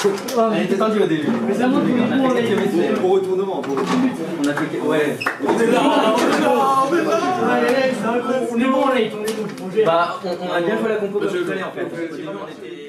Elle était tendue au début. Mais ça montre que nous, on est Au retournement. On a fait. Ouais. on est là, on est là. Allez, c'est un gros. On est bon, on est. Bah, on a bien fait la compo comme il fallait en fait. Au début, on était.